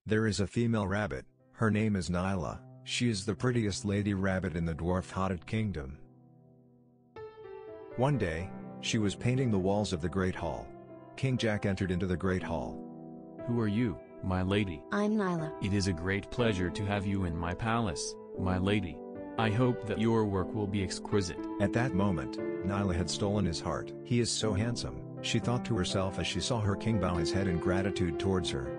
There is a female rabbit, her name is Nyla, she is the prettiest lady rabbit in the Dwarf Hotot Kingdom. One day, she was painting the walls of the Great Hall. King Jack entered into the Great Hall. Who are you, my lady? I'm Nyla. It is a great pleasure to have you in my palace, my lady. I hope that your work will be exquisite. At that moment, Nyla had stolen his heart. He is so handsome, she thought to herself as she saw her king bow his head in gratitude towards her.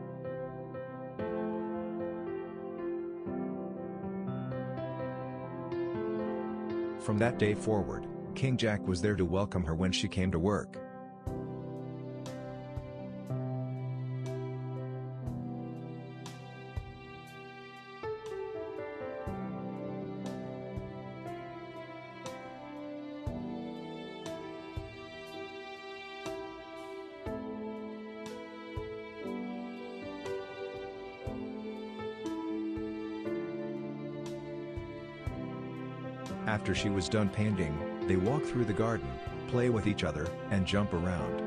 From that day forward, King Jack was there to welcome her when she came to work. After she was done painting, they walk through the garden, play with each other, and jump around.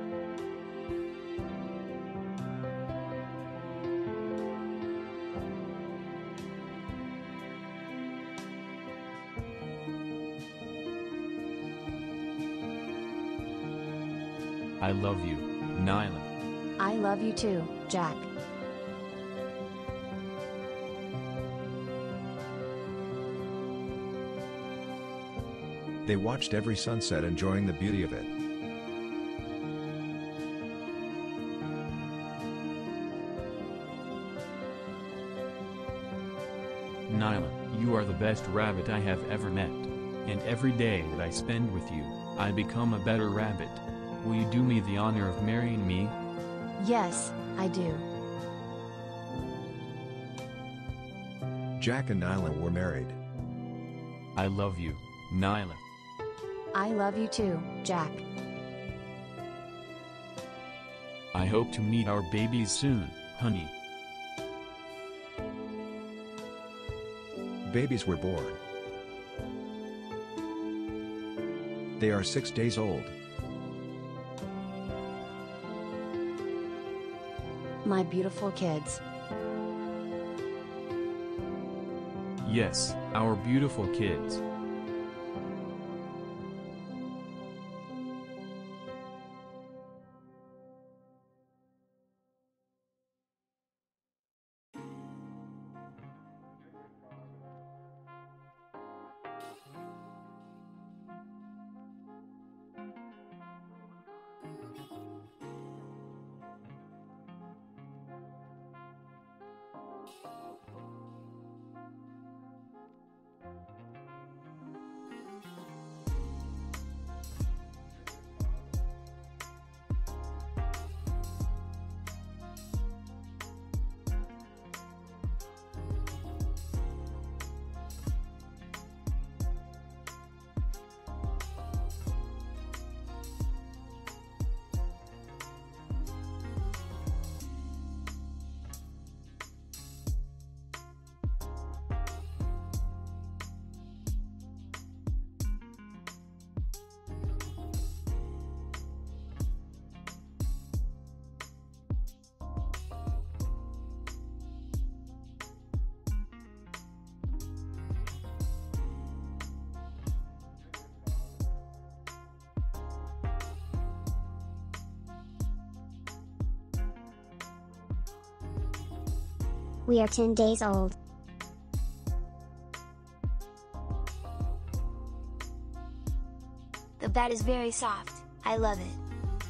I love you, Nyla. I love you too, Jack. They watched every sunset, enjoying the beauty of it. Nyla, you are the best rabbit I have ever met. And every day that I spend with you, I become a better rabbit. Will you do me the honor of marrying me? Yes, I do. Jack and Nyla were married. I love you, Nyla. I love you too, Jack. I hope to meet our babies soon, honey. Babies were born. They are 6 days old. My beautiful kids. Yes, our beautiful kids. We are 10 days old. The bed is very soft, I love it.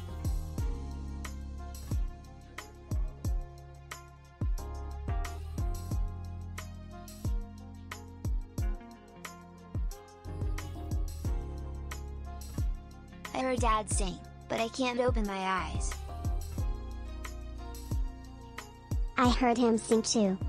I heard Dad sing, but I can't open my eyes. I heard him sing too.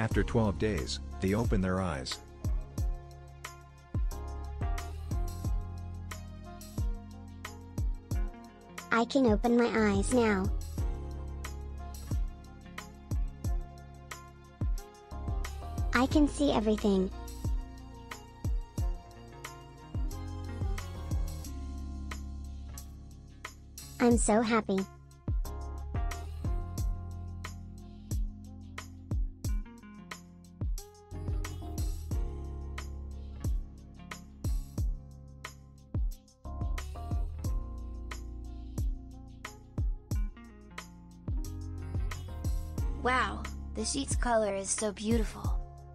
After 12 days, they open their eyes. I can open my eyes now. I can see everything. I'm so happy. Wow, the sheet's color is so beautiful.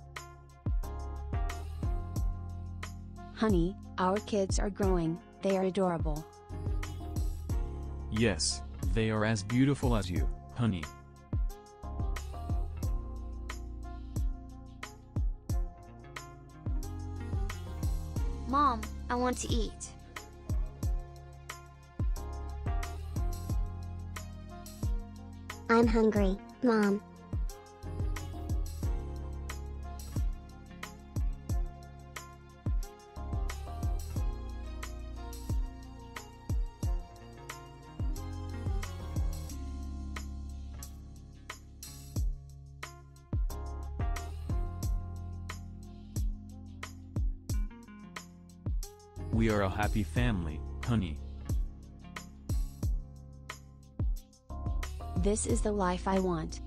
Honey, our kids are growing, they are adorable. Yes, they are as beautiful as you, honey. Mom, I want to eat. I'm hungry, Mom. We are a happy family, honey. This is the life I want.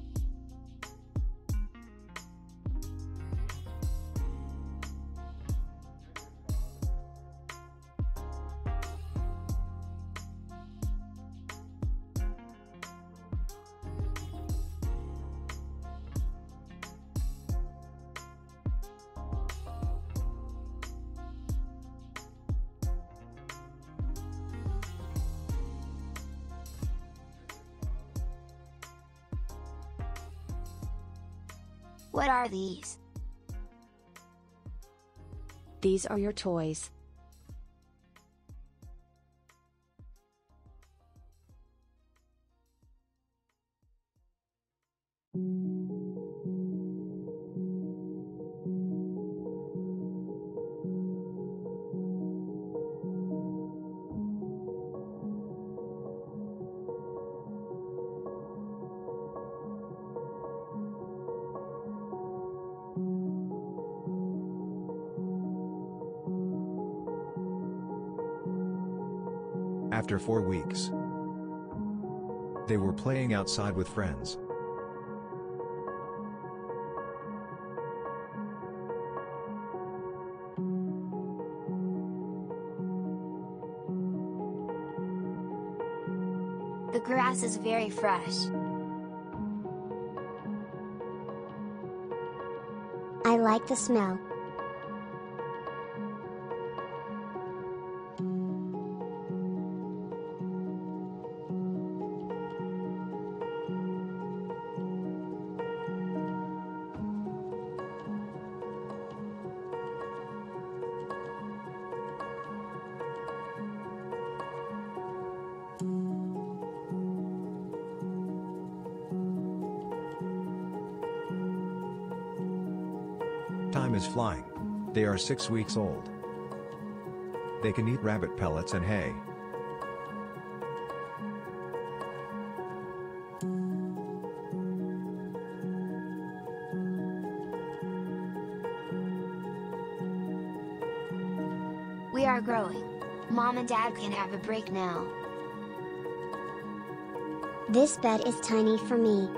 What are these? These are your toys. After 4 weeks, they were playing outside with friends. The grass is very fresh. I like the smell. Time is flying. They are 6 weeks old. They can eat rabbit pellets and hay. We are growing. Mom and Dad can have a break now. This bed is tiny for me.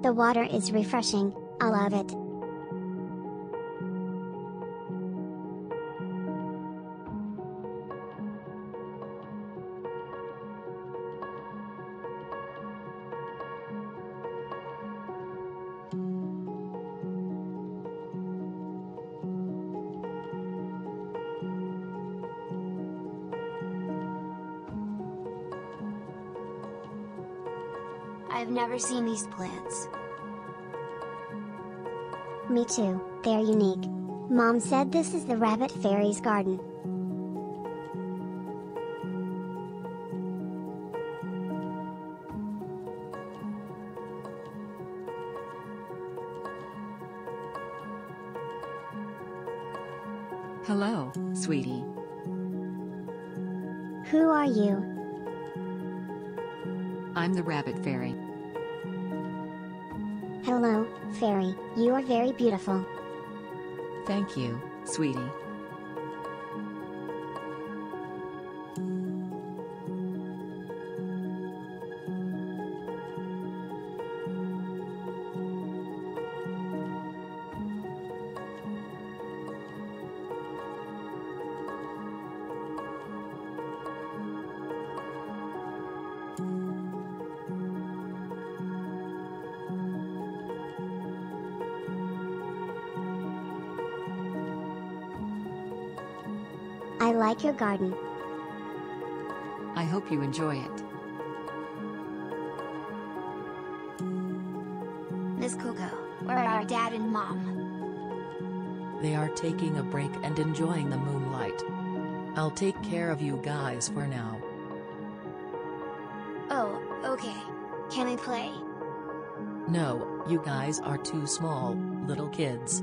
The water is refreshing, I love it. I've never seen these plants. Me too, they're unique. Mom said this is the rabbit fairy's garden. Hello, sweetie. Who are you? I'm the rabbit fairy. Hello, fairy, you are very beautiful. Thank you, sweetie. I like your garden. I hope you enjoy it. Miss Coco, where are Dad and Mom? They are taking a break and enjoying the moonlight. I'll take care of you guys for now. Oh, okay. Can I play? No, you guys are too small, little kids.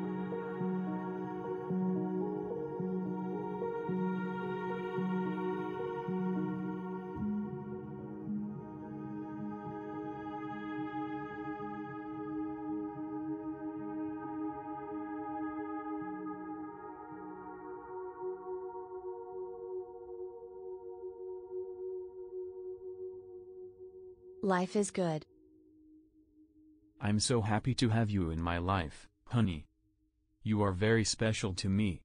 Life is good. I'm so happy to have you in my life, honey. You are very special to me.